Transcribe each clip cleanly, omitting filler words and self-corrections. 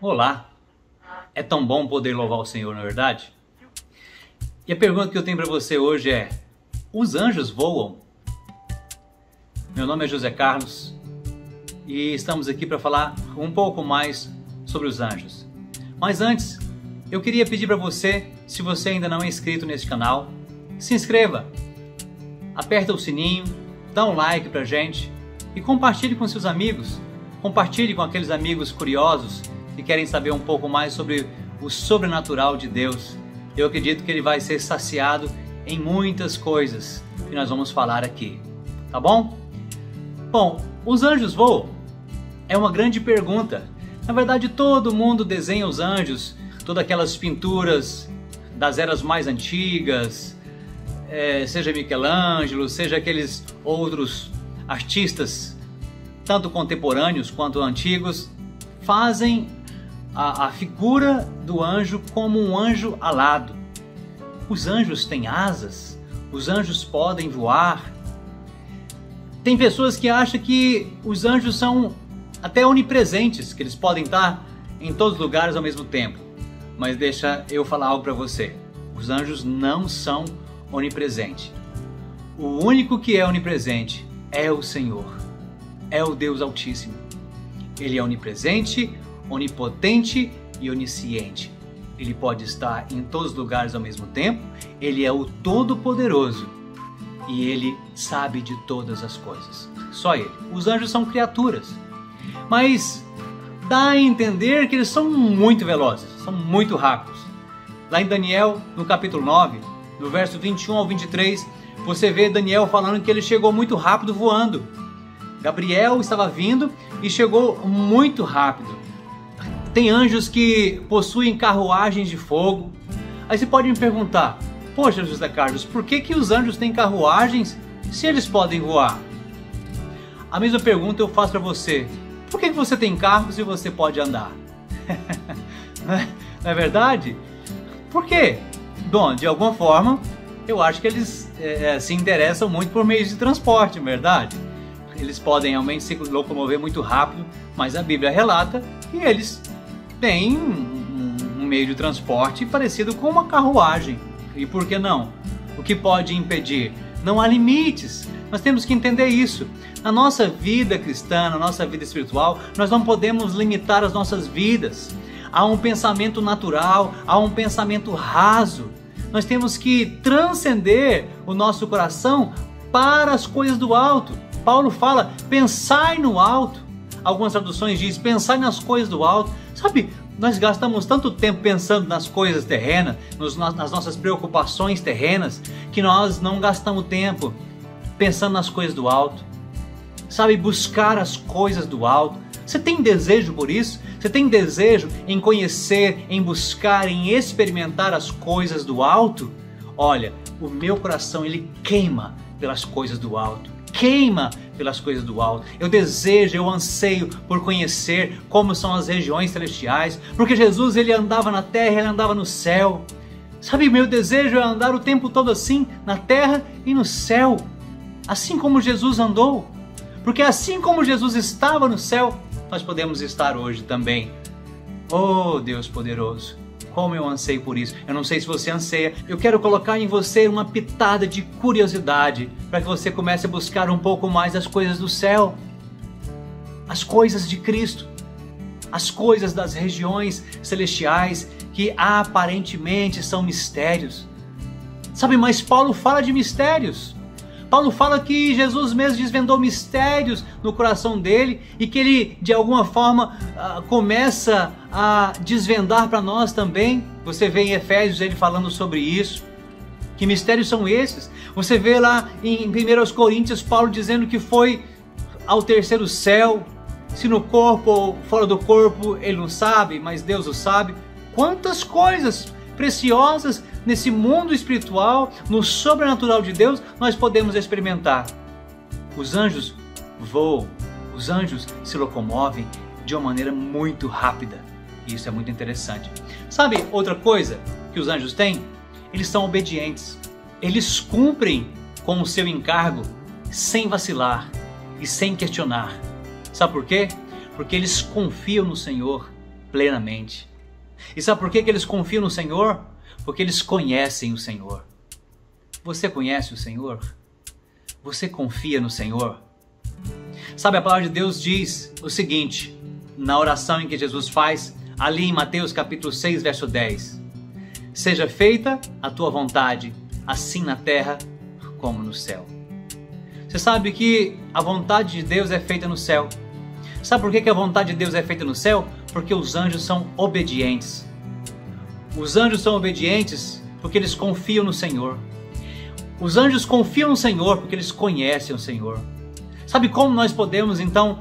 Olá, é tão bom poder louvar o Senhor, não é verdade? E a pergunta que eu tenho para você hoje é: os anjos voam? Meu nome é José Carlos e estamos aqui para falar um pouco mais sobre os anjos. Mas antes, eu queria pedir para você, se você ainda não é inscrito nesse canal, se inscreva, aperta o sininho, dá um like pra gente e compartilhe com seus amigos, compartilhe com aqueles amigos curiosos que querem saber um pouco mais sobre o sobrenatural de Deus. Eu acredito que ele vai ser saciado em muitas coisas que nós vamos falar aqui, tá bom? Bom, os anjos voam? É uma grande pergunta. Na verdade, todo mundo desenha os anjos, todas aquelas pinturas das eras mais antigas, seja Michelangelo, seja aqueles outros artistas, tanto contemporâneos quanto antigos, fazem a figura do anjo como um anjo alado. Os anjos têm asas, os anjos podem voar. Tem pessoas que acham que os anjos são até onipresentes, que eles podem estar em todos os lugares ao mesmo tempo. Mas deixa eu falar algo para você. Os anjos não são onipresentes. O único que é onipresente é o Senhor. É o Deus Altíssimo. Ele é onipresente, onipotente e onisciente. Ele pode estar em todos os lugares ao mesmo tempo. Ele é o Todo-Poderoso. E ele sabe de todas as coisas. Só ele. Os anjos são criaturas. Mas dá a entender que eles são muito velozes, são muito rápidos. Lá em Daniel, no capítulo 9, no verso 21 ao 23, você vê Daniel falando que ele chegou muito rápido voando. Gabriel estava vindo e chegou muito rápido. Tem anjos que possuem carruagens de fogo. Aí você pode me perguntar: poxa, José Carlos, por que os anjos têm carruagens se eles podem voar? A mesma pergunta eu faço para você: por que você tem carros e você pode andar? Não é verdade? Por quê? Bom, de alguma forma, eu acho que eles se interessam muito por meios de transporte, não é verdade? Eles podem realmente se locomover muito rápido, mas a Bíblia relata que eles têm um meio de transporte parecido com uma carruagem. E por que não? O que pode impedir? Não há limites. Nós temos que entender isso. Na nossa vida cristã, na nossa vida espiritual, nós não podemos limitar as nossas vidas. Há um pensamento natural, há um pensamento raso. Nós temos que transcender o nosso coração para as coisas do alto. Paulo fala: pensai no alto. Algumas traduções dizem: pensai nas coisas do alto. Sabe, nós gastamos tanto tempo pensando nas coisas terrenas, nas nossas preocupações terrenas, que nós não gastamos tempo pensando nas coisas do alto. Sabe, buscar as coisas do alto. Você tem desejo por isso? Você tem desejo em conhecer, em buscar, em experimentar as coisas do alto? Olha, o meu coração, ele queima pelas coisas do alto. Queima pelas coisas do alto. Eu desejo, eu anseio por conhecer como são as regiões celestiais, porque Jesus, ele andava na terra, ele andava no céu. Sabe, meu desejo é andar o tempo todo assim, na terra e no céu, assim como Jesus andou. Porque assim como Jesus estava no céu, nós podemos estar hoje também. Oh, Deus poderoso, como eu anseio por isso. Eu não sei se você anseia. Eu quero colocar em você uma pitada de curiosidade, para que você comece a buscar um pouco mais as coisas do céu, as coisas de Cristo, as coisas das regiões celestiais, que aparentemente são mistérios. Sabe, mas Paulo fala de mistérios. Paulo fala que Jesus mesmo desvendou mistérios no coração dele e que ele, de alguma forma, começa a desvendar para nós também. Você vê em Efésios ele falando sobre isso. Que mistérios são esses? Você vê lá em 1 Coríntios Paulo dizendo que foi ao terceiro céu. Se no corpo ou fora do corpo ele não sabe, mas Deus o sabe. Quantas coisas preciosas nesse mundo espiritual, no sobrenatural de Deus, nós podemos experimentar. Os anjos voam, os anjos se locomovem de uma maneira muito rápida. E isso é muito interessante. Sabe outra coisa que os anjos têm? Eles são obedientes. Eles cumprem com o seu encargo sem vacilar e sem questionar. Sabe por quê? Porque eles confiam no Senhor plenamente. E sabe por que eles confiam no Senhor? Porque eles conhecem o Senhor. Você conhece o Senhor? Você confia no Senhor? Sabe, a palavra de Deus diz o seguinte, na oração em que Jesus faz, ali em Mateus capítulo 6, verso 10. Seja feita a tua vontade, assim na terra como no céu. Você sabe que a vontade de Deus é feita no céu. Sabe por que a vontade de Deus é feita no céu? Porque os anjos são obedientes. Os anjos são obedientes porque eles confiam no Senhor. Os anjos confiam no Senhor porque eles conhecem o Senhor. Sabe como nós podemos então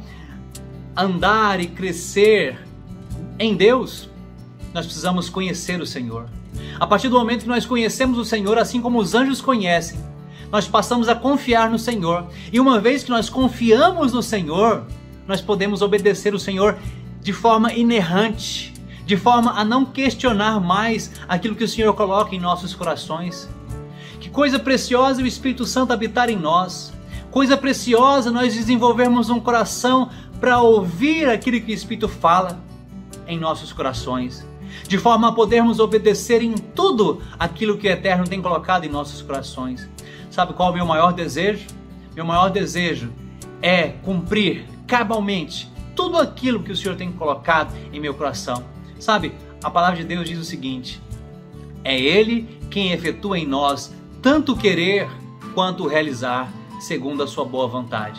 andar e crescer em Deus? Nós precisamos conhecer o Senhor. A partir do momento que nós conhecemos o Senhor, assim como os anjos conhecem, nós passamos a confiar no Senhor. E uma vez que nós confiamos no Senhor, nós podemos obedecer o Senhor de forma inerrante, de forma a não questionar mais aquilo que o Senhor coloca em nossos corações. Que coisa preciosa o Espírito Santo habitar em nós. Coisa preciosa nós desenvolvermos um coração para ouvir aquilo que o Espírito fala em nossos corações, de forma a podermos obedecer em tudo aquilo que o Eterno tem colocado em nossos corações. Sabe qual é o meu maior desejo? Meu maior desejo é cumprir cabalmente tudo aquilo que o Senhor tem colocado em meu coração. Sabe, a palavra de Deus diz o seguinte: é Ele quem efetua em nós tanto o querer quanto o realizar, segundo a sua boa vontade.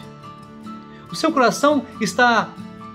O seu coração está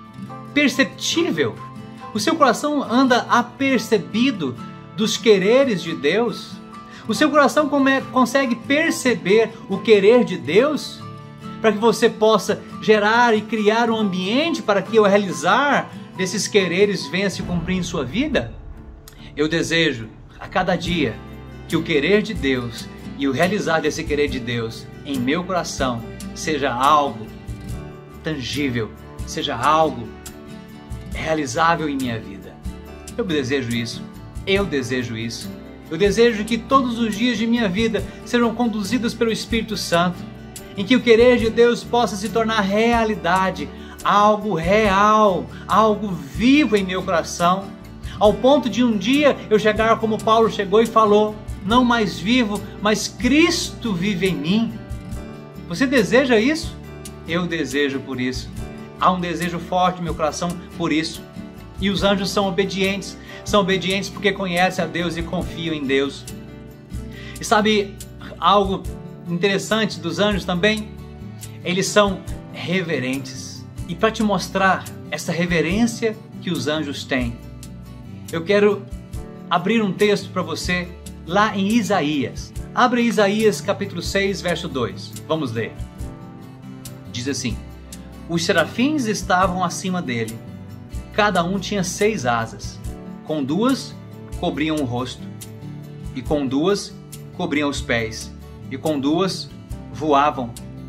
perceptível? O seu coração anda apercebido dos quereres de Deus? O seu coração consegue perceber o querer de Deus? Para que você possa gerar e criar um ambiente para que o realizar desses quereres venha se cumprir em sua vida? Eu desejo a cada dia que o querer de Deus e o realizar desse querer de Deus em meu coração seja algo tangível, seja algo realizável em minha vida. Eu desejo isso. Eu desejo isso. Eu desejo que todos os dias de minha vida sejam conduzidos pelo Espírito Santo, em que o querer de Deus possa se tornar realidade, algo real, algo vivo em meu coração, ao ponto de um dia eu chegar como Paulo chegou e falou: não mais vivo, mas Cristo vive em mim. Você deseja isso? Eu desejo por isso. Há um desejo forte no meu coração por isso. E os anjos são obedientes porque conhecem a Deus e confiam em Deus. E sabe algo interessante dos anjos também? Eles são reverentes. E para te mostrar essa reverência que os anjos têm, eu quero abrir um texto para você lá em Isaías. Abre Isaías capítulo 6, verso 2. Vamos ler. Diz assim: os serafins estavam acima dele. Cada um tinha 6 asas. Com 2 cobriam o rosto, e com 2 cobriam os pés, e com 2 voavam.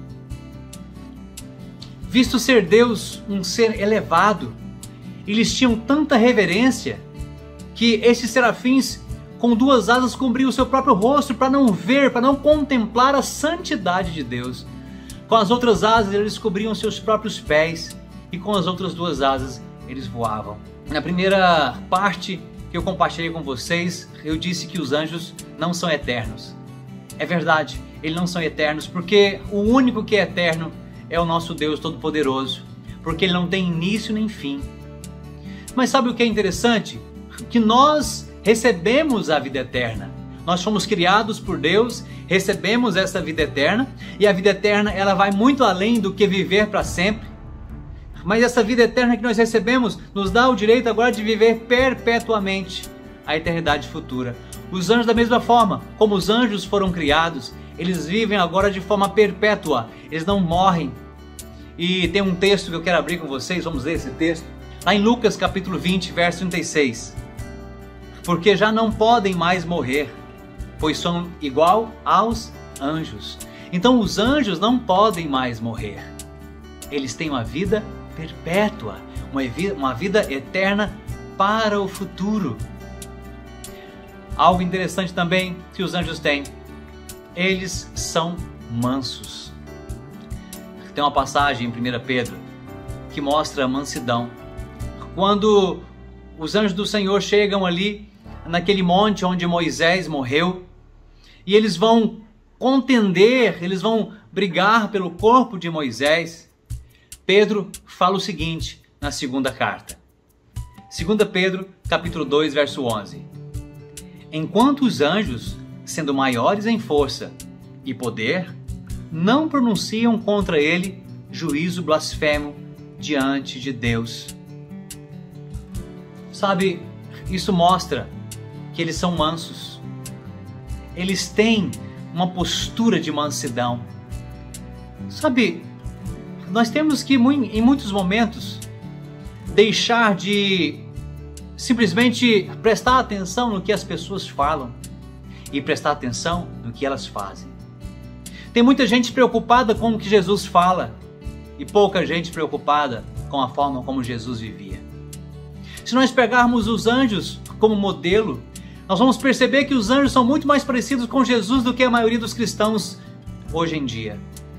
Visto ser Deus um ser elevado, eles tinham tanta reverência que esses serafins com 2 asas cobriam o seu próprio rosto para não ver, para não contemplar a santidade de Deus. Com as outras asas eles cobriam seus próprios pés, e com as outras 2 asas eles voavam. Na primeira parte que eu compartilhei com vocês, eu disse que os anjos não são eternos. É verdade, eles não são eternos, porque o único que é eterno é o nosso Deus Todo-Poderoso, porque Ele não tem início nem fim. Mas sabe o que é interessante? Que nós recebemos a vida eterna. Nós fomos criados por Deus, recebemos essa vida eterna, e a vida eterna ela vai muito além do que viver para sempre. Mas essa vida eterna que nós recebemos nos dá o direito agora de viver perpetuamente a eternidade futura. Os anjos da mesma forma, como os anjos foram criados, eles vivem agora de forma perpétua, eles não morrem. E tem um texto que eu quero abrir com vocês, vamos ler esse texto. Lá em Lucas capítulo 20, verso 36. Porque já não podem mais morrer, pois são igual aos anjos. Então os anjos não podem mais morrer. Eles têm uma vida perpétua, uma vida eterna para o futuro. Algo interessante também que os anjos têm: eles são mansos. Tem uma passagem em 1 Pedro que mostra a mansidão. Quando os anjos do Senhor chegam ali naquele monte onde Moisés morreu e eles vão contender, eles vão brigar pelo corpo de Moisés. Pedro fala o seguinte na segunda carta. 2 Pedro, capítulo 2, verso 11. Enquanto os anjos, sendo maiores em força e poder, não pronunciam contra ele juízo blasfemo diante de Deus. Sabe, isso mostra que eles são mansos. Eles têm uma postura de mansidão. Sabe, nós temos que, em muitos momentos, deixar de simplesmente prestar atenção no que as pessoas falam e prestar atenção no que elas fazem. Tem muita gente preocupada com o que Jesus fala e pouca gente preocupada com a forma como Jesus vivia. Se nós pegarmos os anjos como modelo, nós vamos perceber que os anjos são muito mais parecidos com Jesus do que a maioria dos cristãos hoje em dia.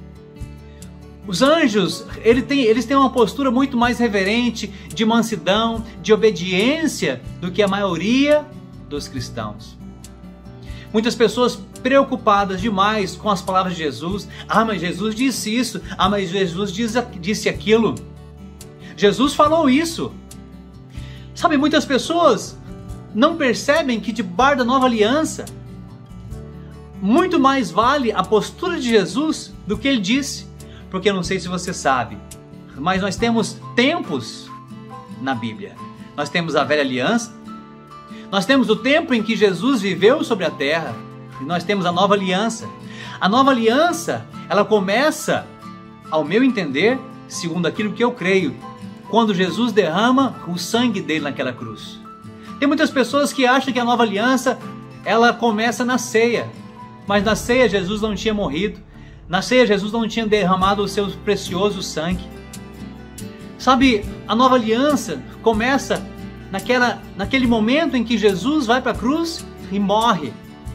Os anjos, eles têm uma postura muito mais reverente, de mansidão, de obediência do que a maioria dos cristãos. Muitas pessoas preocupadas demais com as palavras de Jesus. Ah, mas Jesus disse isso. Ah, mas Jesus disse aquilo. Jesus falou isso. Sabe, muitas pessoas não percebem que debaixo da nova aliança, muito mais vale a postura de Jesus do que ele disse. Porque eu não sei se você sabe, mas nós temos tempos na Bíblia. Nós temos a velha aliança, nós temos o tempo em que Jesus viveu sobre a terra, e nós temos a nova aliança. A nova aliança, ela começa, ao meu entender, segundo aquilo que eu creio, quando Jesus derrama o sangue dele naquela cruz. Tem muitas pessoas que acham que a nova aliança, ela começa na ceia, mas na ceia Jesus não tinha morrido. Na ceia, Jesus não tinha derramado o seu precioso sangue. Sabe, a nova aliança começa naquele momento em que Jesus vai para a cruz e morre.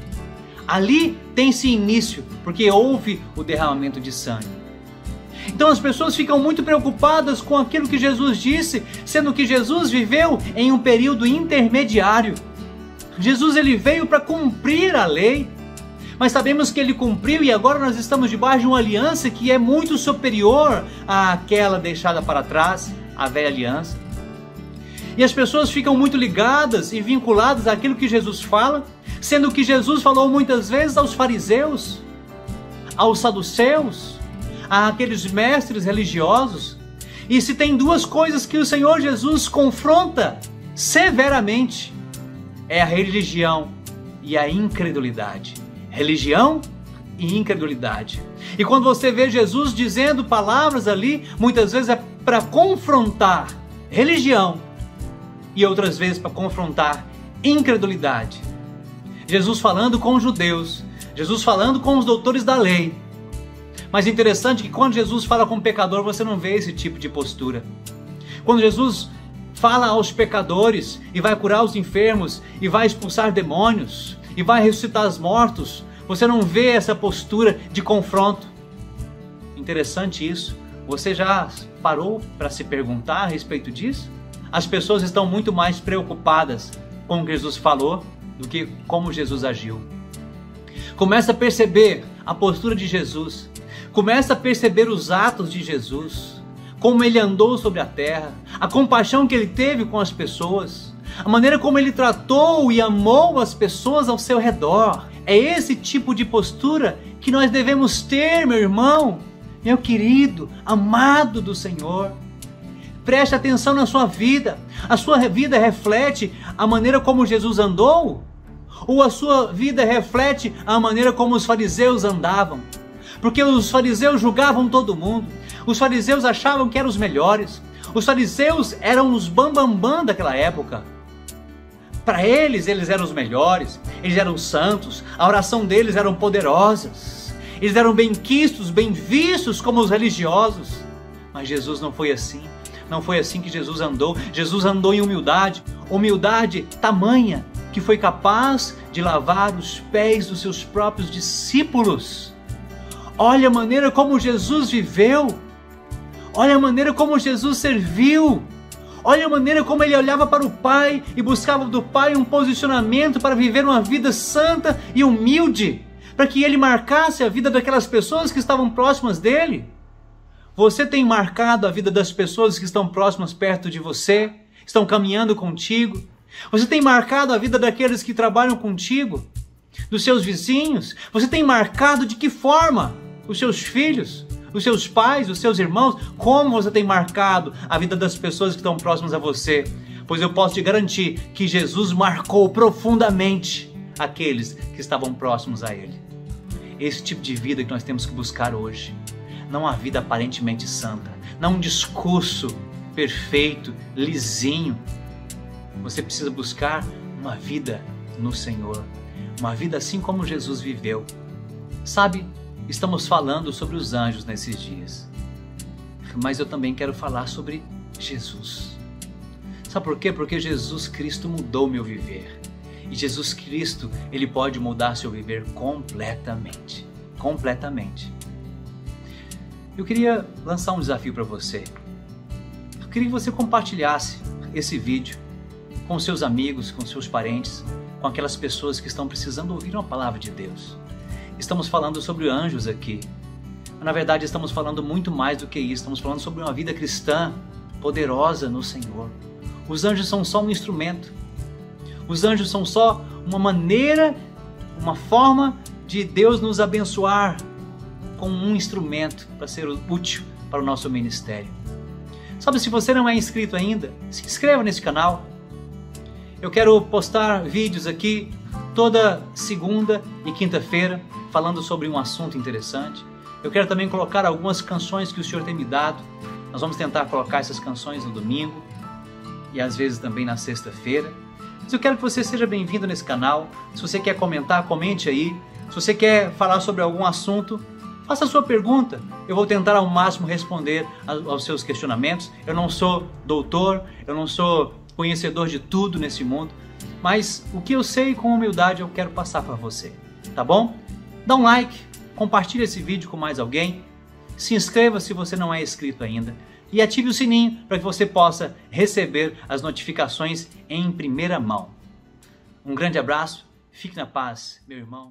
Ali tem-se início, porque houve o derramamento de sangue. Então as pessoas ficam muito preocupadas com aquilo que Jesus disse, sendo que Jesus viveu em um período intermediário. Jesus, ele veio para cumprir a lei. Mas sabemos que ele cumpriu e agora nós estamos debaixo de uma aliança que é muito superior àquela deixada para trás, a velha aliança. E as pessoas ficam muito ligadas e vinculadas àquilo que Jesus fala, sendo que Jesus falou muitas vezes aos fariseus, aos saduceus, àqueles mestres religiosos. E se tem duas coisas que o Senhor Jesus confronta severamente, é a religião e a incredulidade. Religião e incredulidade. E quando você vê Jesus dizendo palavras ali, muitas vezes é para confrontar religião e outras vezes para confrontar incredulidade. Jesus falando com os judeus, Jesus falando com os doutores da lei. Mas é interessante que quando Jesus fala com o pecador, você não vê esse tipo de postura. Quando Jesus fala aos pecadores e vai curar os enfermos e vai expulsar demônios e vai ressuscitar os mortos, você não vê essa postura de confronto. Interessante isso. Você já parou para se perguntar a respeito disso? As pessoas estão muito mais preocupadas com o que Jesus falou do que como Jesus agiu. Começa a perceber a postura de Jesus. Começa a perceber os atos de Jesus. Como ele andou sobre a terra. A compaixão que ele teve com as pessoas. A maneira como ele tratou e amou as pessoas ao seu redor. É esse tipo de postura que nós devemos ter, meu irmão, meu querido, amado do Senhor. Preste atenção na sua vida. A sua vida reflete a maneira como Jesus andou? Ou a sua vida reflete a maneira como os fariseus andavam? Porque os fariseus julgavam todo mundo. Os fariseus achavam que eram os melhores. Os fariseus eram os bambambam daquela época. Para eles eram os melhores, eles eram santos, a oração deles eram poderosas, eles eram bem quistos, bem vistos como os religiosos. Mas Jesus não foi assim, não foi assim que Jesus andou. Jesus andou em humildade, humildade tamanha que foi capaz de lavar os pés dos seus próprios discípulos. Olha a maneira como Jesus viveu, olha a maneira como Jesus serviu. Olha a maneira como ele olhava para o Pai e buscava do Pai um posicionamento para viver uma vida santa e humilde, para que ele marcasse a vida daquelas pessoas que estavam próximas dele. Você tem marcado a vida das pessoas que estão próximas perto de você, estão caminhando contigo? Você tem marcado a vida daqueles que trabalham contigo, dos seus vizinhos? Você tem marcado de que forma os seus filhos, os seus pais, os seus irmãos? Como você tem marcado a vida das pessoas que estão próximas a você? Pois eu posso te garantir que Jesus marcou profundamente aqueles que estavam próximos a Ele. Esse tipo de vida que nós temos que buscar hoje. Não uma vida aparentemente santa, não um discurso perfeito, lisinho. Você precisa buscar uma vida no Senhor, uma vida assim como Jesus viveu. Sabe, estamos falando sobre os anjos nesses dias, mas eu também quero falar sobre Jesus. Sabe por quê? Porque Jesus Cristo mudou meu viver. E Jesus Cristo, Ele pode mudar seu viver completamente. Completamente. Eu queria lançar um desafio para você. Eu queria que você compartilhasse esse vídeo com seus amigos, com seus parentes, com aquelas pessoas que estão precisando ouvir uma palavra de Deus. Estamos falando sobre anjos aqui. Mas, na verdade, estamos falando muito mais do que isso. Estamos falando sobre uma vida cristã poderosa no Senhor. Os anjos são só um instrumento. Os anjos são só uma maneira, uma forma de Deus nos abençoar com um instrumento para ser útil para o nosso ministério. Sabe, se você não é inscrito ainda, se inscreva nesse canal. Eu quero postar vídeos aqui toda segunda e quinta-feira falando sobre um assunto interessante. Eu quero também colocar algumas canções que o Senhor tem me dado. Nós vamos tentar colocar essas canções no domingo e às vezes também na sexta-feira. Mas eu quero que você seja bem-vindo nesse canal. Se você quer comentar, comente aí. Se você quer falar sobre algum assunto, faça a sua pergunta. Eu vou tentar ao máximo responder aos seus questionamentos. Eu não sou doutor, eu não sou conhecedor de tudo nesse mundo, mas o que eu sei com humildade eu quero passar para você, tá bom? Dá um like, compartilhe esse vídeo com mais alguém, se inscreva se você não é inscrito ainda e ative o sininho para que você possa receber as notificações em primeira mão. Um grande abraço, fique na paz, meu irmão.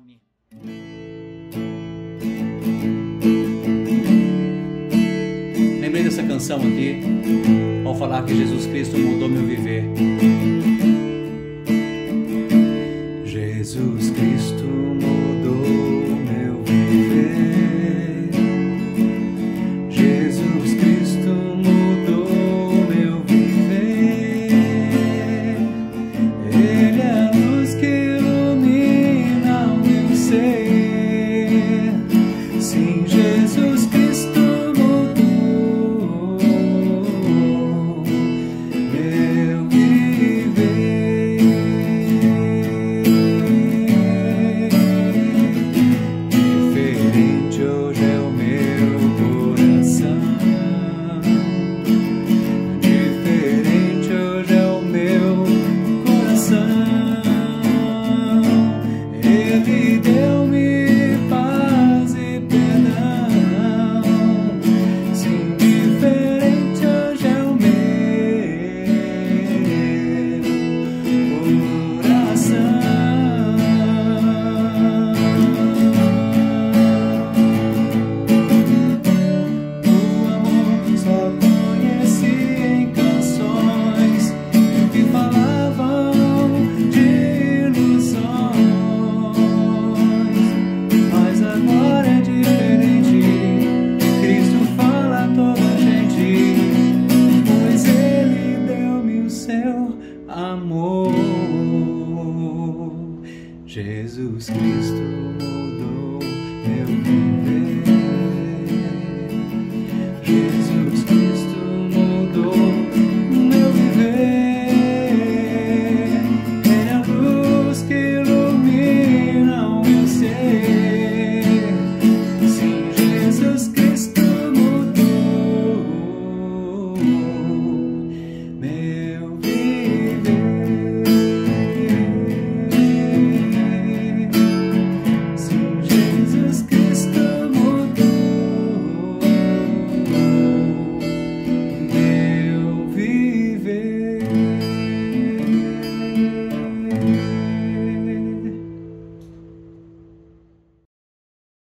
Lembrei dessa canção aqui ao falar que Jesus Cristo mudou meu viver. Jesus Cristo mudou meu viver. Jesus Cristo mudou meu viver. Ele é a luz que ilumina o meu ser. Sim, Jesus Cristo mudou meu viver. Diferente hoje é o meu coração. Diferente hoje é o meu coração. Ele deu-me paz e perdão. Sim, diferente hoje é o meu coração. O amor só conheci em canções que falavam de ilusões, mas agora é diferente. Cristo fala a toda a gente, pois Ele deu-me o seu amor. Jesus Cristo mudou meu viver.